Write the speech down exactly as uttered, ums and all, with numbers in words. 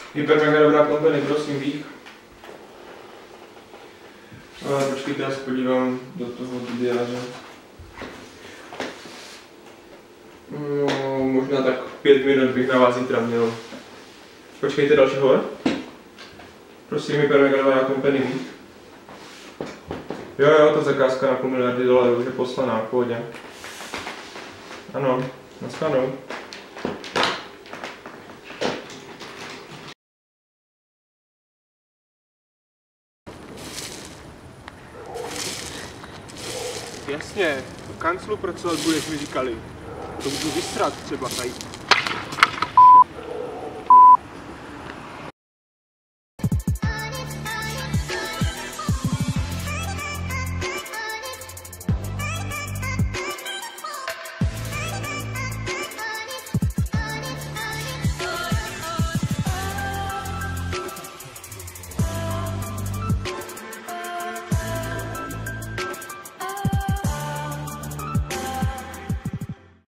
Hyper mega dobrá kompany, prosím, vých. Ale počkejte, já se podívám do toho diáře. No, možná tak pět minut bych na vás zítra měl. Počkejte, další hovor. Prosím, Hyper mega dobrá kompany, vých. Jo, jo, ta zakázka na půl miliardy dolarů už je poslaná, v pohodě. Ano, naschledanou. Jasně, v kanclu pracovat budeš, mi říkali. To můžu vysrat třeba tady.